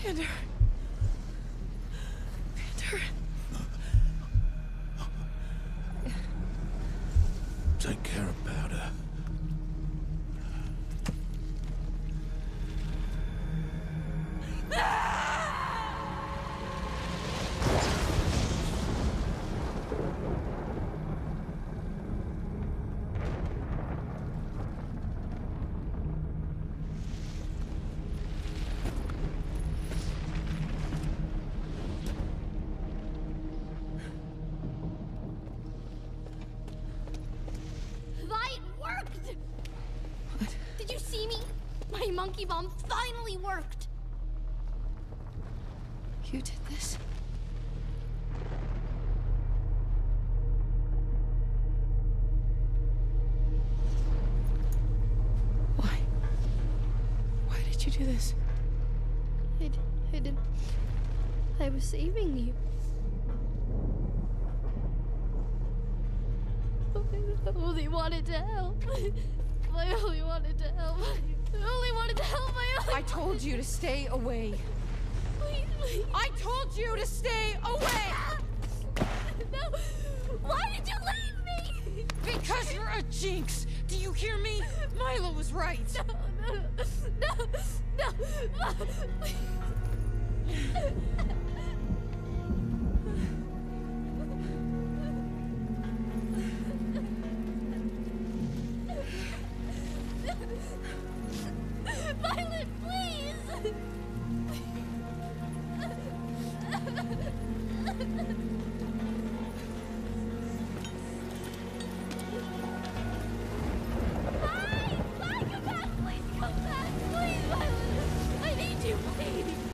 Vander. Vander. Take care of Powder. Did you see me? My monkey bomb finally worked! You did this? Why? Why did you do this? I was saving you. I only wanted to help. I only wanted to help. I only wanted to help. I told you to stay away. Please. I told you to stay away! No! Why did you leave me? Because you're a jinx! Do you hear me? Milo was right! No! Violet, please!